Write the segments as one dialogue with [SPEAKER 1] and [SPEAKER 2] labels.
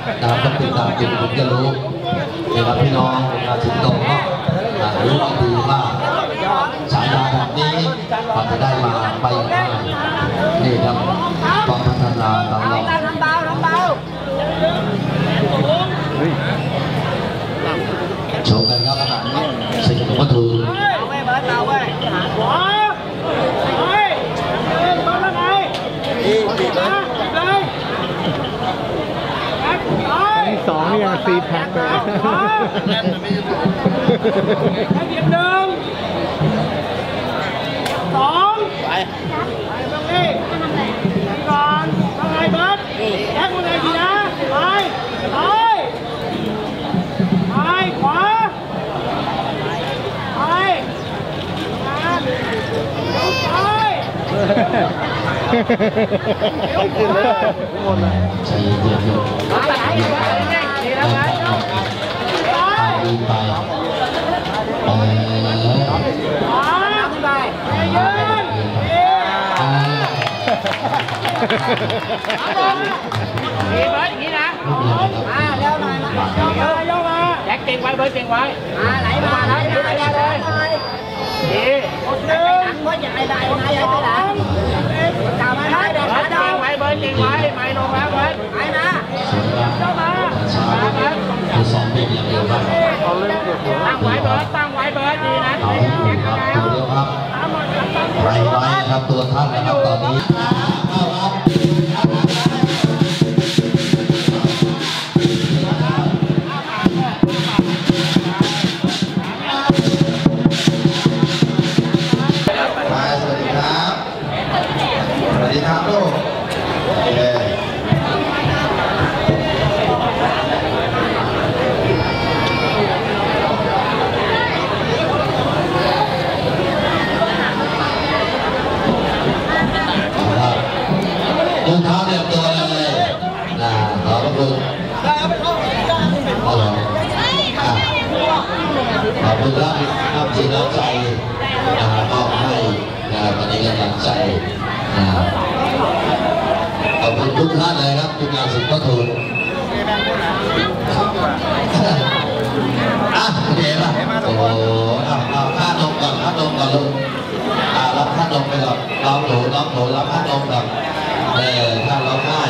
[SPEAKER 1] ต้องติดตามจริงถึงจะรู้นะครับพี่น้องประชาชนต้องรู้ดีว่าฉายาแบบนี้มันจะได้มาไปง่ายนี่ครับต้องพัฒนาตลอดโชว์กันครับสิ่งวัตถุ
[SPEAKER 2] สองนี่ยังซีแพ็คเลย
[SPEAKER 3] เดียบหนึ่งสองไปตรงนี้ก่อนทำไงเบิร์ดแท็กคนไหนดีนะไปขวาไปขึ้นเลยทุกคนเลย
[SPEAKER 1] ใช่เดียว
[SPEAKER 3] ดีแล้วไหม
[SPEAKER 1] ดีไป
[SPEAKER 3] ยืนมีเบิร์ดอย่างนี้นะเร็วหน่อยย่อมาแจ็คเก่งไว้เบิร์ดเก่งไว้ไหลมาเลยดีหนึ่งเบิร์ดอย่างไรได้ไหนไปหลังกลับมาได้เด็กขาดองไว้เบิร์ดเก่งไว้ไม่ลงแล้วเบิร์ดไปนะย่อมา
[SPEAKER 1] คือสองปีอย่างเดียวครับ
[SPEAKER 3] ตั้งไว้เบิร์ดดีนะ
[SPEAKER 1] เอาอยู่ครับตัวเดียวครับไรไว้ครับตัวท่านนะครับตอนนี้สวัสดีครับลูกรองเท้าเรียบตัวเลยขอบคุณขอบคุณครับน้ำจิตน้ำใจมอบให้วันนี้กำลังใจขอบคุณทุกท่านเลยครับทุกงานสิทธิ์ก็ถูกเดี๋ยวโอ้โหเอาค่านมก่อนลูกรับค่านมไปก่อนน้องโถรับค่านมก่อนถ้าร้องไห้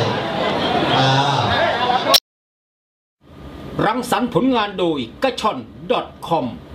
[SPEAKER 4] รังสรรค์ผลงานโดยกระชอน .com